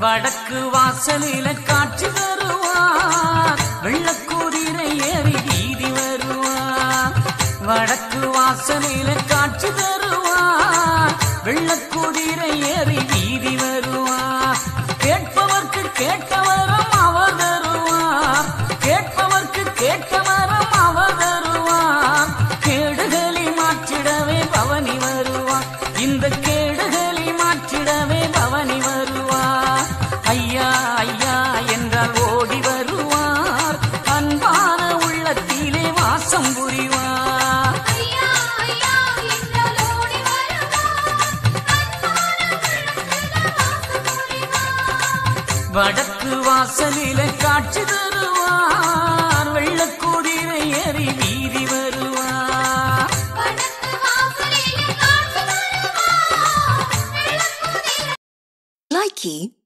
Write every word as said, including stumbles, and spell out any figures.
வடக்கு வாசலில காட்சி தருவார் வெள்ளக்குதிரை ஏறி வீதி வருவார் வடக்கு வாசலில காட்சி தருவார் வெள்ளக்குதிரை ஏறி வீதி வருவார் கேட்பவர்க்கு கேட்டவரம் அவர் தருவார் கேட்பவர்க்கு கேட்டவரம் அவர் தருவார் கேடுகளை மாற்றிடவே பவனி வருவார் இந்த கேடுகளை மாற்றிடவே பவனி வருவார் ஐயா ஐயா என்றால் ஓடி வருவார் அன்பான உள்ளத்திலே வாசம் புரிவார் வடக்கு வாசலில காட்சி தருவார் வெள்ளக்குதிரை ஏறி வீதி வருவார் Likey